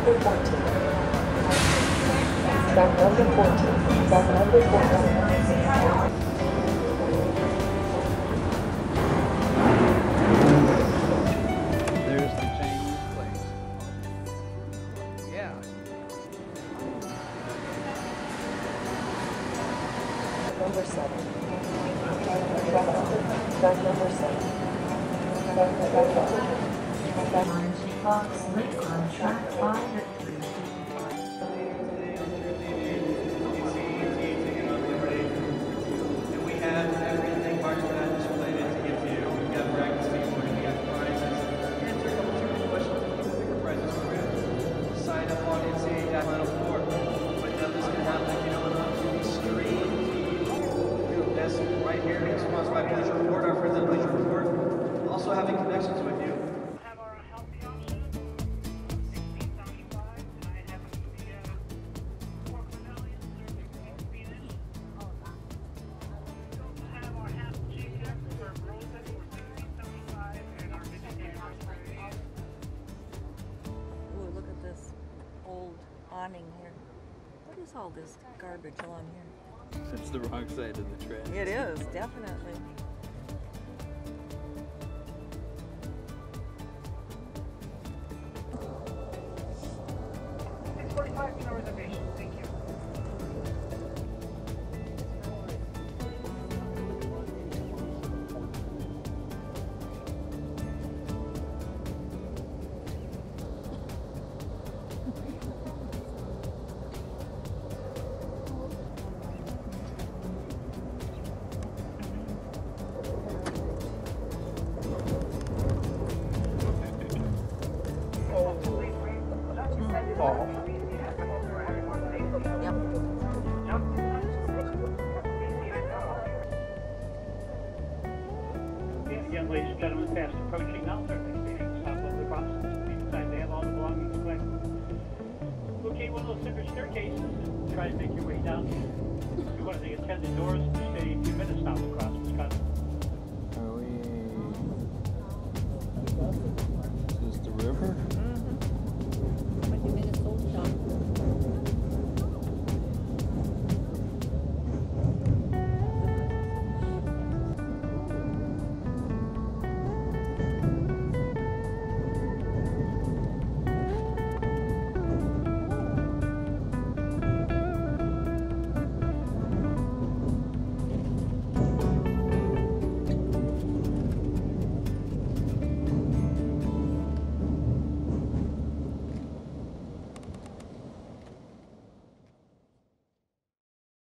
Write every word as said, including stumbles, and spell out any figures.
number fourteen. Stock number fourteen. Stock number fourteen. There's the Chinese place. Yeah. Number seven. Stock number seven. Orange Fox Lake on track five at three. And we have everything March Madness related to give to you. We got brackets for you, we got prizes. Answer a couple trivia questions, and get bigger prizes for you. Sign up on N C A A dot net four. But now this can happen, you know, on T V Stream. That's right here, being sponsored by Bleacher Report, our friends at Bleacher Report. Also having connections with you. Have our healthy option, sixteen seventy-five, and I have the uh, pork medallions, serving green Spanish. We also have our half cheese for frozen, sixteen seventy-five, and our vegetarian for Ooh, look at this old awning here. What is all this garbage along here? It's the wrong side of the track. It is, definitely. six forty-five, no reservation. Thank you. Again, ladies and gentlemen, fast approaching now, certainly speeding south of the process. Inside they have all the belongings collected. Locate one of those separate staircases and try to make your way down. If you want to attend the doors, stay a few minutes down the